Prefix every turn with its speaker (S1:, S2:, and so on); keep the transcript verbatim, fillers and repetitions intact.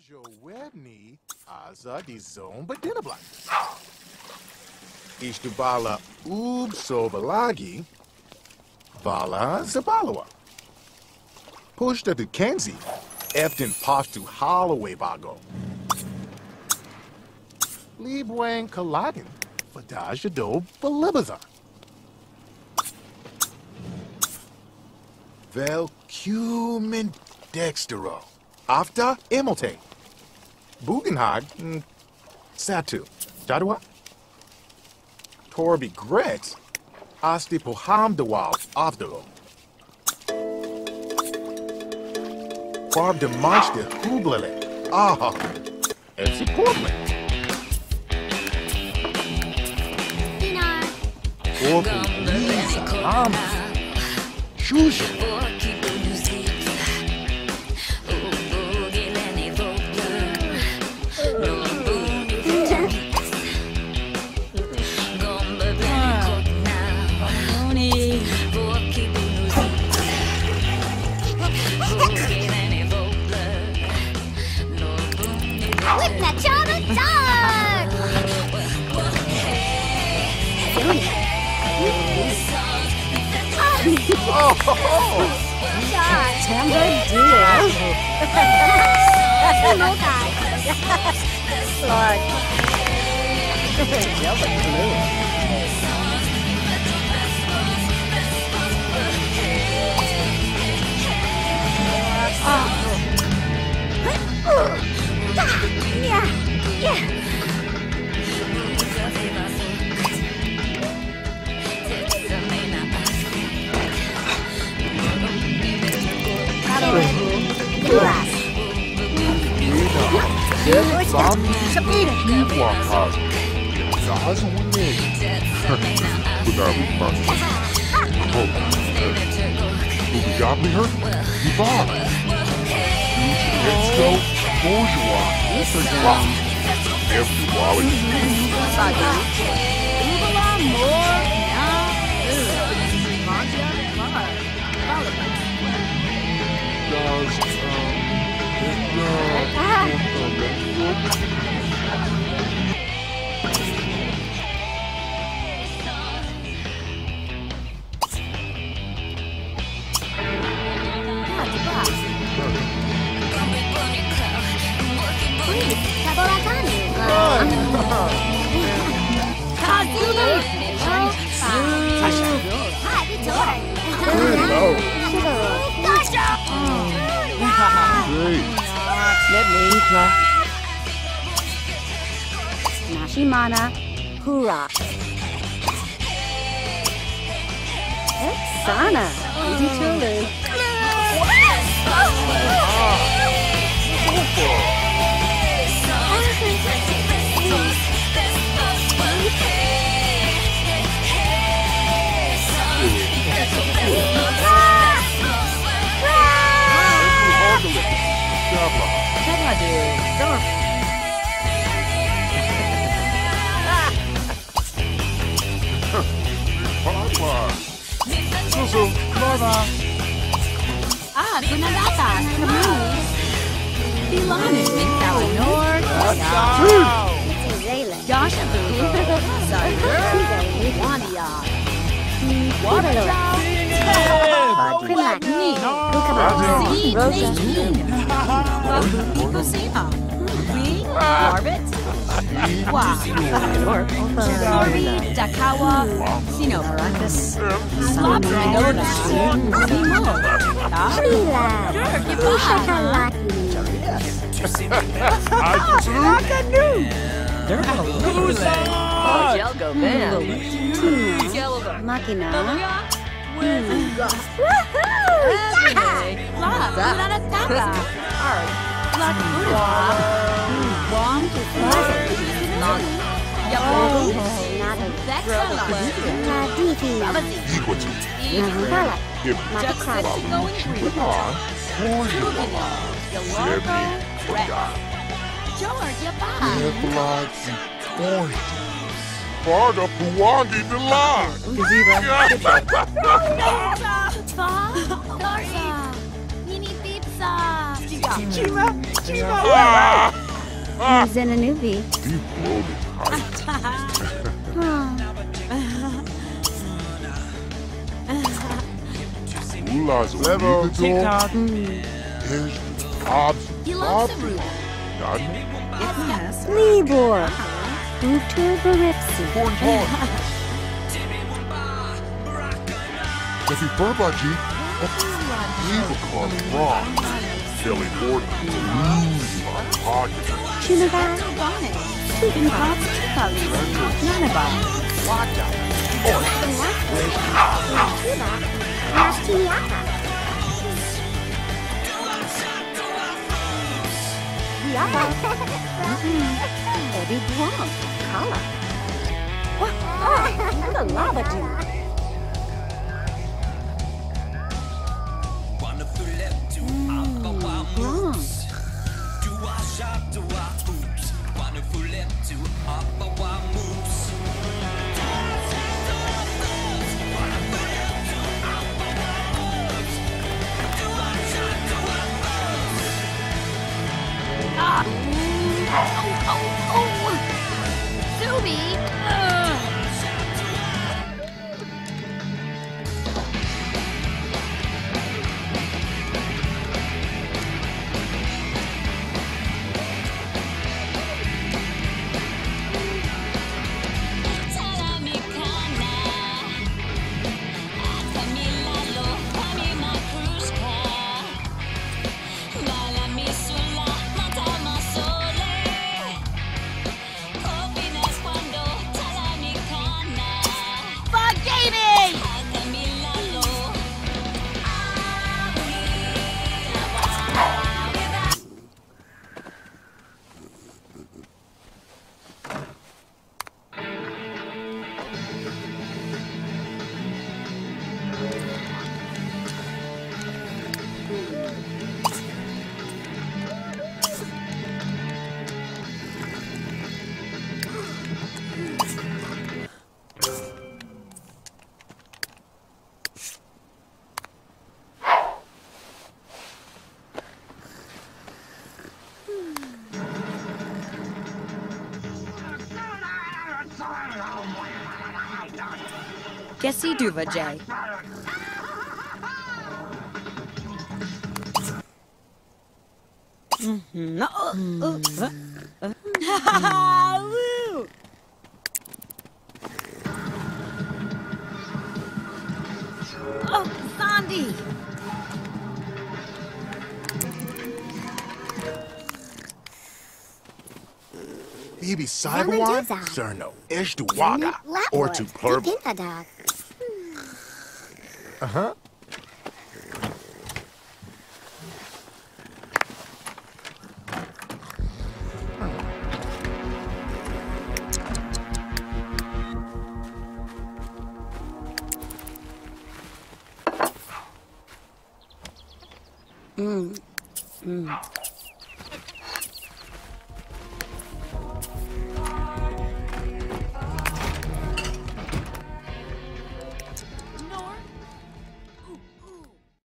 S1: Dajo Wedney Aza di Zomba Dinabla. Ishtubala Ub Sobalagi Bala Zabalawa. Pushta to Kenzi Eftin Pashtu Holloway Bago. Liebwang Kalagin Fadajado Balibaza. Velcumin Dextero. After Emote. Bugenhag Satu. Jadwa. Torbi Gretz. Asti Pohamdawal Afdalo. Farb de Manchte Hublele. Aha. Epsi Portland.
S2: Dinar.
S1: Orku Lisa Am. Shusha. Oh,
S2: Timber deer. No guy. Lord.
S3: Yellow blue.
S2: Yeah. Yeah. Glass. Nashimana Hura. Exana. Easy Tulu.
S1: Susu, Lava.
S2: Ah, Gunagata. Camus. Ilani. Kalinor. Joshua. Wandia. Waterloo. Quinlac. Rosa. Lucina. We. Orbit. Wow. Sorry. Dakawa. Sino. Maracas. Slop. Mendoza. Simo. Sheila.
S3: Jelgo Bam.
S2: Makina.
S1: Farda Puwangi Delight.
S2: Mini pizza.
S3: Chima. Chima. Zenanubi.
S4: Deep bloated Ula's a
S1: Level.
S4: TikTok. Is Bob's
S2: He loves
S4: Bob.
S2: the Ruba.
S4: Done.
S2: Yes.
S3: Libor. Uturbaripsi.
S4: Corn Pawn. Jeffy Burbaji. Eva Club Rock. Billy Gordon. Lose my pocket.
S3: Chunaga.
S2: Bonnet.
S3: Chicken Pops. Kali. Nanaba.
S1: Watch out.
S3: Nastiliaka. Yaba. Eddie Guam. Kala. What? Oh, the lava dude. Wrong.
S2: Ah. Oh, oh, oh. Zuby. Ugh. Jesse Duva J. Mm-hmm. Oh, uh, uh. Woo! Oh, Sandy!
S1: Bibi Cyberwan, Cerno, Ishtuwaga, or to Plurb. Uh-huh.
S3: Mm. Mm.